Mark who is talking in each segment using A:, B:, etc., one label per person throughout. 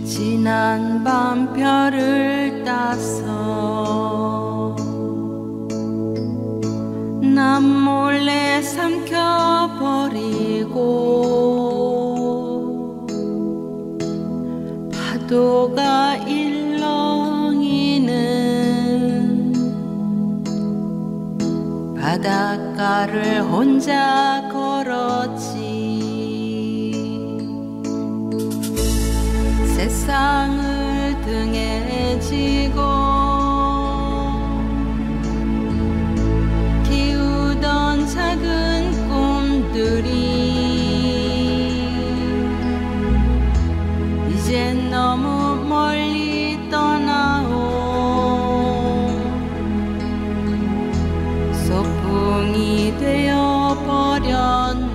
A: 지난 밤 별을 따서 남 몰래 삼켜버리고 파도가 일렁이는 바닷가를 혼자 걸었지. 세상을 등에 지고 키우던 작은 꿈들이 이젠 너무 멀리 떠나오 소풍이 되어버렸네.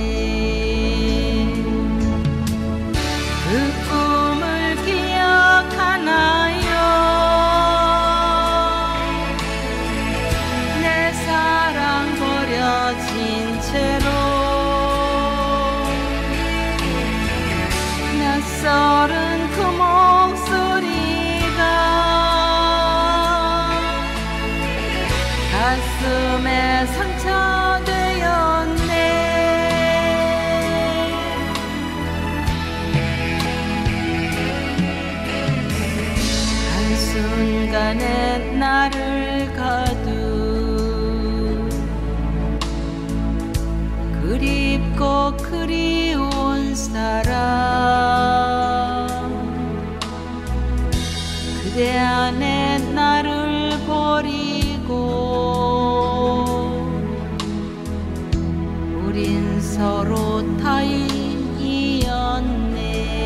A: 낯설은 그 목소리가 가슴에 상처되었네. 한순간에 나를 가둔 그립고 그리운 사람 그대 안에 나를 버리고 우린 서로 타인이었네.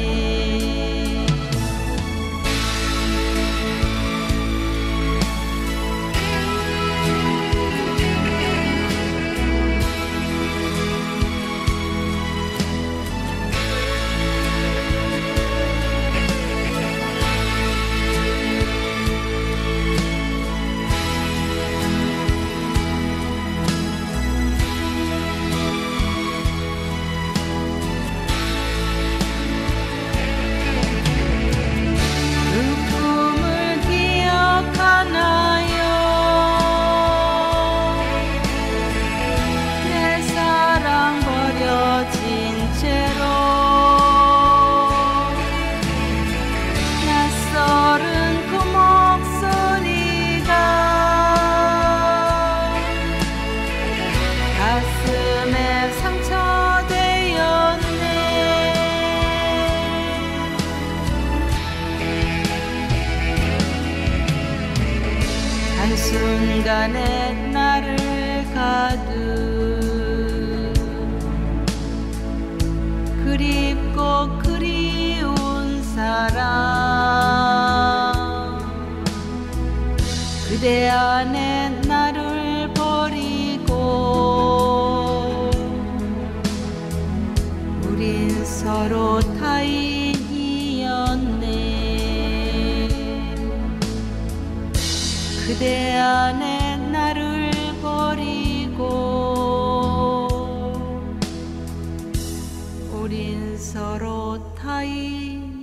A: 가슴에 상처되었네. 한순간에 나를 가둔 그립고 그리운 사람 그대 안에 나를 버리고 우린 서로 타인이었네. 그대 안에 나를 버리고 우린 서로 타인